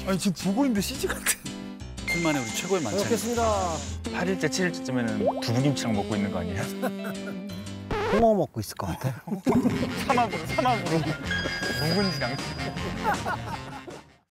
아니 지금 보고 있는데 CG 같아. 둘만의 우리 최고의 만찬. 먹겠습니다. 8일째, 7일째쯤에는 두부김치랑 먹고 있는 거 아니에요? 홍어 먹고 있을 것 같아. 사막으로 묵은지랑.